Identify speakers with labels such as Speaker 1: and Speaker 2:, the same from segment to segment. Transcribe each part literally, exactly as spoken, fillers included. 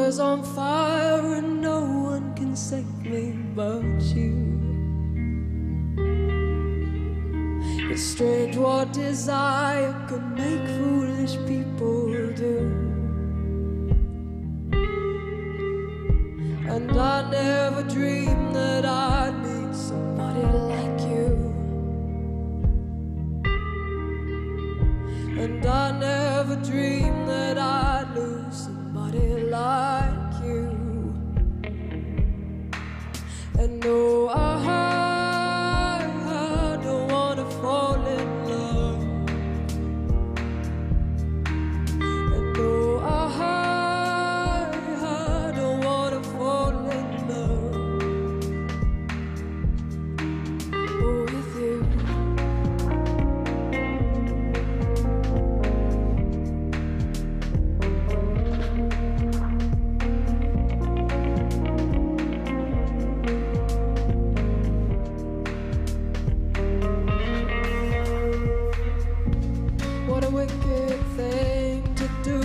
Speaker 1: is on fire and no one can save me but you. It's strange what desire can make foolish people do. And I never dreamed that I'd meet somebody like you. And I never dreamed that I'd lose somebody like you. And no, I, I don't wanna fall in love. And no, I, I don't wanna fall in love with you. What a wicked thing to do,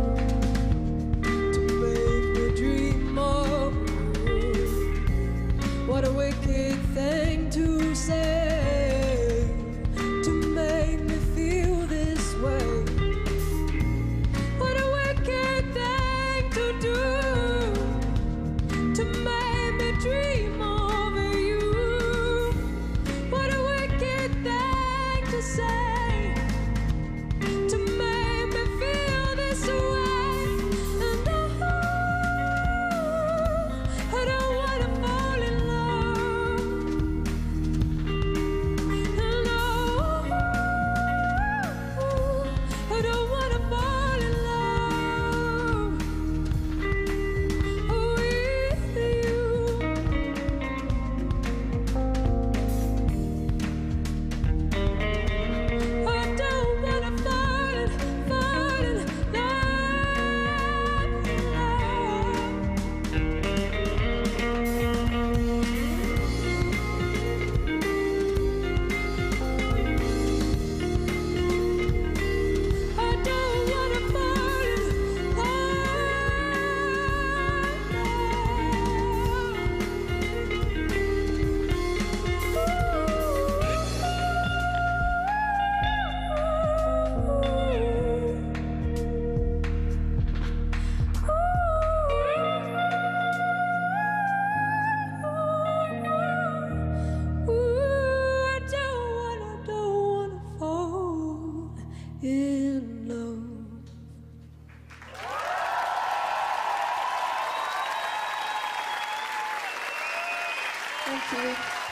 Speaker 1: to make me dream of you. What a wicked thing to say, to make me feel this way. What a wicked thing to do, to make me dream of you. What a wicked thing to say, to make me feel this way. And oh, I don't wanna fall in love. And oh, I don't wanna fall in love with you. I don't wanna fall in, fall in love, I don't wanna fall in Ooh, I don't wanna, don't wanna fall in love. Thank you.